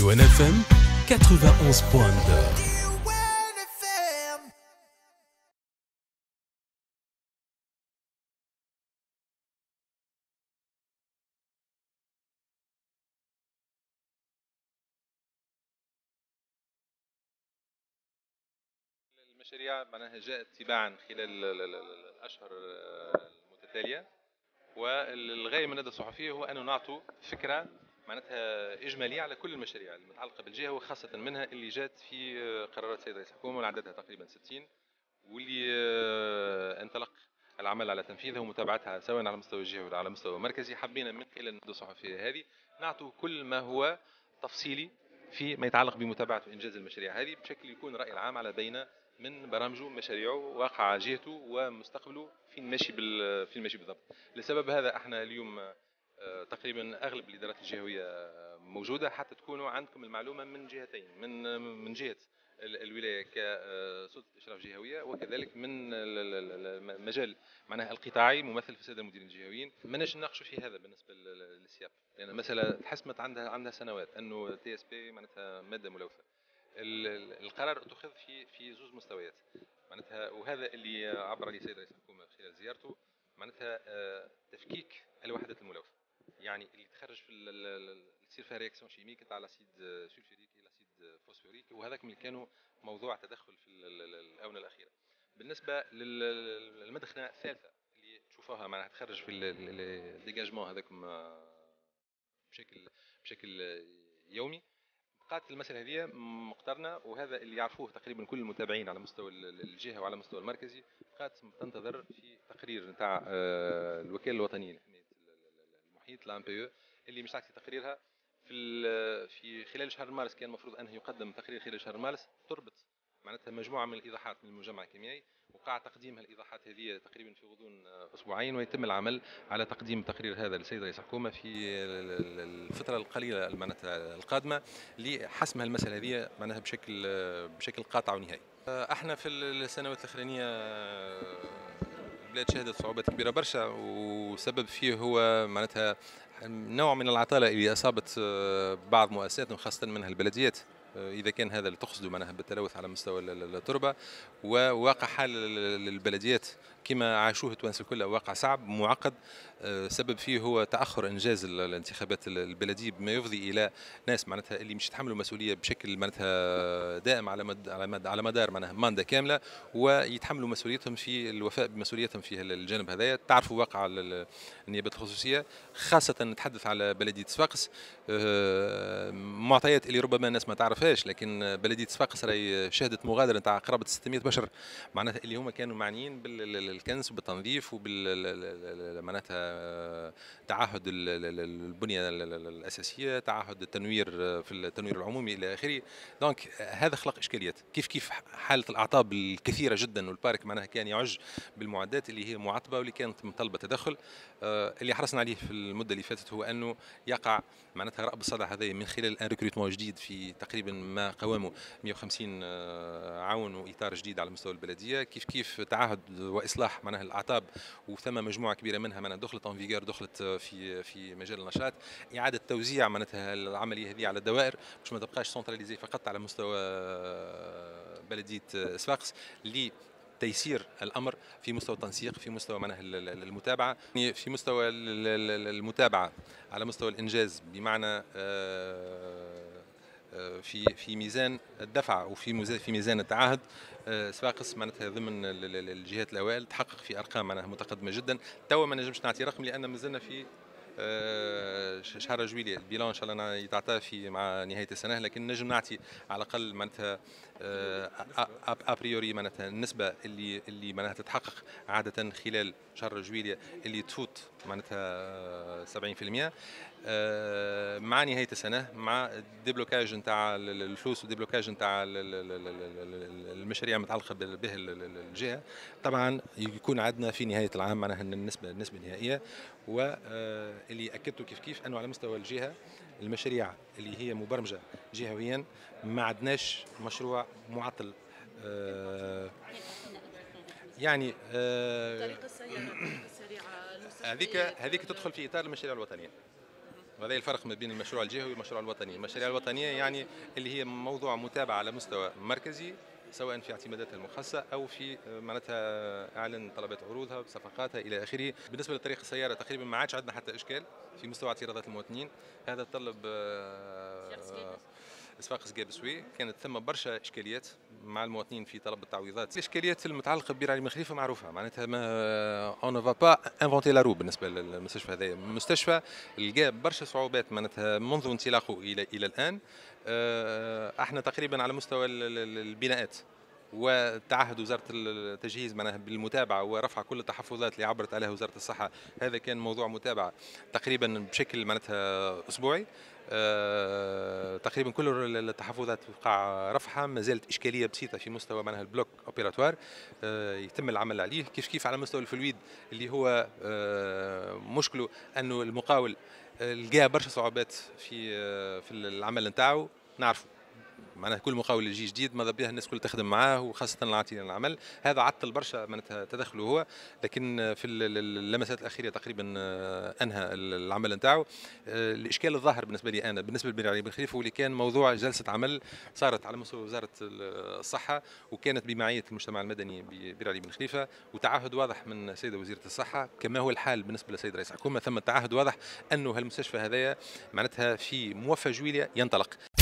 ديوان اف ام 91.2. المشاريع معناها جاءت تباعا خلال الاشهر المتتاليه، والغايه من الندوه الصحفيه هو ان نعطوا فكره معناتها اجماليه على كل المشاريع المتعلقه بالجهه، وخاصه منها اللي جات في قرارات سيد رئيس الحكومه وعددها تقريبا 60، واللي انطلق العمل على تنفيذها ومتابعتها سواء على مستوى الجهه ولا على مستوى مركزي. حبينا من خلال الندوه الصحفيه هذه نعطوا كل ما هو تفصيلي في ما يتعلق بمتابعه وانجاز المشاريع هذه بشكل يكون الراي العام على بين من برامجه مشاريعه واقع جهته ومستقبله فين ماشي بالضبط. لسبب هذا احنا اليوم تقريبا اغلب الادارات الجهويه موجوده حتى تكونوا عندكم المعلومه من جهتين، من جهه الولايه كسلطه اشراف جهويه، وكذلك من المجال معناها القطاعي ممثل في الساده المديرين الجهويين. ما نناقشوا في هذا بالنسبه للسياق، لان يعني مثلا تحسمت عندها سنوات انه تي اس بي معناتها ماده ملوثه. القرار اتخذ في زوج مستويات معناتها، وهذا اللي عبر عليه السيد رئيس الحكومه خلال زيارته، معناتها تفكيك الوحدات الملوثه، يعني اللي تخرج في تصير فيها رياكسيون شيميك تاع لاسيد سلفوريك الى اسيد فوسفوريك، وهذاك اللي كانوا موضوع تدخل في الاونه الاخيره. بالنسبه للمدخنه الثالثه اللي تشوفوها معناتها تخرج في الديجاجمون هذاكم بشكل يومي، بقات المسألة هذه مقترنة، وهذا اللي يعرفوه تقريبا كل المتابعين على مستوى الجهة وعلى مستوى المركزي. بقات تنتظر في تقرير نتاع الوكالة الوطنية لحماية المحيط الANPE اللي مش تعطي تقريرها في خلال شهر مارس. كان المفروض أنه يقدم تقرير خلال شهر مارس تربط معناتها مجموعة من الإيضاحات من المجمع الكيميائي، وقع تقديم هالإيضاحات هذه تقريبا في غضون أسبوعين، ويتم العمل على تقديم تقرير هذا للسيد رئيس الحكومة في الفترة القليلة معناتها القادمة لحسم هالمسألة هذه معناتها بشكل قاطع ونهائي. احنا في السنوات الأخرانية البلاد شهدت صعوبات كبيرة برشا، وسبب فيه هو معناتها نوع من العطالة اللي أصابت بعض مؤسسات خاصة منها البلديات، إذا كان هذا اللي تقصده معناها بالتلوث على مستوى التربة. وواقع حال البلديات كما عاشوه التوانسه الكل واقع صعب معقد، سبب فيه هو تاخر انجاز الانتخابات البلديه، بما يفضي الى ناس معناتها اللي مش يتحملوا مسؤوليه بشكل معناتها دائم على مدار معناها ماندا كامله، ويتحملوا مسؤوليتهم في الوفاء بمسؤوليتهم في الجانب هذايا. تعرفوا واقع النيابات الخصوصيه، خاصه نتحدث على بلديه صفاقس، معطيات اللي ربما الناس ما تعرفهاش، لكن بلديه صفاقس راهي شهدت مغادره نتاع قرابه 600 بشر معناتها اللي هما كانوا معنيين بالكنس وبالتنظيف معناتها تعهد البنيه الاساسيه، تعهد التنوير في التنوير العمومي الى اخره. دونك هذا خلق اشكاليات. كيف حاله الاعطاب الكثيره جدا، والبارك معناها كان يعج بالمعدات اللي هي معطبه واللي كانت مطلبه تدخل. اللي حرصنا عليه في المده اللي فاتت هو انه يقع معناتها رأب الصدع هذا من خلال ان ريكروتمون جديد في تقريبا ما قوامه 150 عون واطار جديد على مستوى البلديه. كيف تعهد واصلاح معناها الاعطاب، وثم مجموعه كبيره منها معناها دخلت اون فيغور، دخلت في مجال النشاط. اعاده توزيع معناتها العمليه هذه على الدوائر باش ما تبقاش سنتراليزي فقط على مستوى بلديه صفاقس، تيسير الامر في مستوى التنسيق، في مستوى معناها المتابعه، في مستوى المتابعه على مستوى الانجاز، بمعنى في ميزان الدفع وفي ميزان التعهد. صفاقس معناتها ضمن الجهات الاوائل تحقق في ارقام معناها متقدمه جدا. توا ما نجمش نعطي رقم لان مازلنا في شهر جويلية، البيلان ان شاء الله يتعطى في مع نهايه السنه، لكن نجم نعطي على الاقل معناتها ابريوري معناتها النسبه اللي معناتها تتحقق عاده خلال شهر جويلية اللي تفوت معناتها 70%. مع نهايه السنه، مع الديبلوكاج نتاع الفلوس والديبلوكاج نتاع المشاريع المتعلقه به الجهه، طبعا يكون عندنا في نهايه العام معناها النسبه النهائيه. واللي اكدته كيف انه على مستوى الجهه المشاريع اللي هي مبرمجه جهويا ما عندناش مشروع معطل. يعني الطريقه السريعه هذيك تدخل في اطار المشاريع الوطنيه. وهذا الفرق ما بين المشروع الجهوي والمشروع الوطني. المشاريع الوطنية يعني اللي هي موضوع متابعة على مستوى مركزي، سواء في اعتماداتها المخصصة أو في معناتها إعلان طلبات عروضها بصفقاتها إلى آخره. بالنسبة لطريق السيارة تقريبا ما عادش عندنا حتى إشكال في مستوى اعتراضات المواطنين. هذا تطلب اسفاق سقاب سوي. كانت ثم برشا اشكاليات مع المواطنين في طلب التعويضات. الاشكاليات المتعلقه ببير علي بن خليفه معروفه، معناتها ما اون فا با انفونتي لا رو بالنسبه للمستشفى هذايا. المستشفى لقى برشا صعوبات معناتها منذ انطلاقه الى الان. احنا تقريبا على مستوى البناءات وتعهد وزاره التجهيز معناها بالمتابعه ورفع كل التحفظات اللي عبرت عليها وزاره الصحه. هذا كان موضوع متابعه تقريبا بشكل معناتها اسبوعي. تقريبا كل التحفظات وقع رفعها. ما زالت اشكاليه بسيطه في مستوى معناها البلوك اوبيراتوار يتم العمل عليه. كيف على مستوى الفلويد اللي هو مشكله انه المقاول لقى برشا صعوبات في العمل نتاعو. نعرفوا معناها كل مقاول يجي جديد ماذا بها الناس كل تخدم معاه، وخاصه العاطلين العمل. هذا عطل برشا معناتها تدخله هو، لكن في اللمسات الاخيره تقريبا انهى العمل نتاعو. الاشكال الظاهر بالنسبه لي انا بالنسبه لبير علي بن خليفه واللي كان موضوع جلسه عمل صارت على مستوى وزاره الصحه، وكانت بمعيه المجتمع المدني ببير علي بن خليفه، وتعهد واضح من السيده وزيره الصحه كما هو الحال بالنسبه للسيد رئيس الحكومه. ثم تعهد واضح انه هالمستشفى هذايا معناتها في موفى جويليا ينطلق.